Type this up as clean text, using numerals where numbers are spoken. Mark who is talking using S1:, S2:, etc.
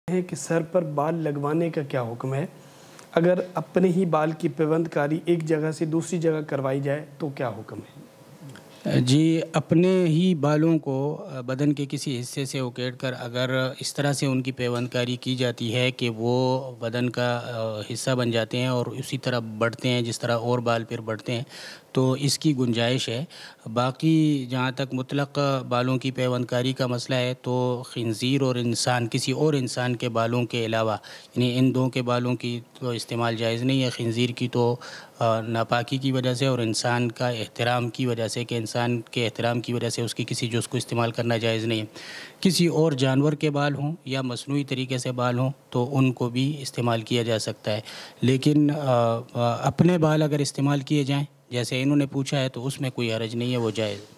S1: है कि सर पर बाल लगवाने का क्या हुक्म है? अगर अपने ही बाल की पेवंदकारी एक जगह से दूसरी जगह करवाई जाए तो क्या हुक्म है?
S2: जी, अपने ही बालों को बदन के किसी हिस्से से उकेड़ कर अगर इस तरह से उनकी पेवंदकारी की जाती है कि वो बदन का हिस्सा बन जाते हैं और उसी तरह बढ़ते हैं जिस तरह और बाल फिर बढ़ते हैं, तो इसकी गुंजाइश है। बाकी जहाँ तक मुतलक बालों की पेवंदकारी का मसला है, तो खिंजीर और इंसान, किसी और इंसान के बालों के अलावा, यानी इन 2 के बालों की तो इस्तेमाल जायज़ नहीं है। खिंजीर की तो नापाकी की वजह से और इंसान का एहतराम की वजह से, कि इंसान के एहतराम की वजह से उसकी किसी जुज़ को इस्तेमाल करना जायज़ नहीं है। किसी और जानवर के बाल हों या मसनूई तरीके से बाल हों तो उनको भी इस्तेमाल किया जा सकता है। लेकिन अपने बाल अगर इस्तेमाल किए जाएँ, जैसे इन्होंने पूछा है, तो उसमें कोई हर्ज नहीं है, वो जायज़ है।